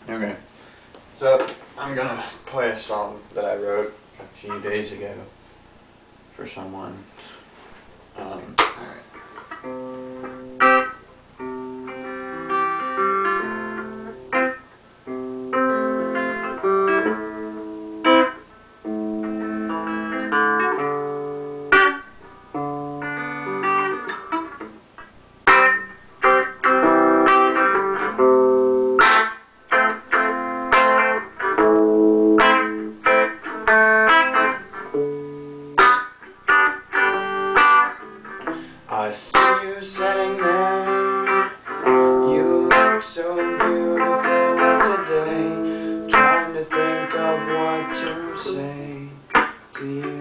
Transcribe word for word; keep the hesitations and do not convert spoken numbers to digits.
Okay. So, I'm gonna play a song that I wrote a few days ago for someone. Um, alright. I see you sitting there, you look so beautiful today, trying to think of what to say to you.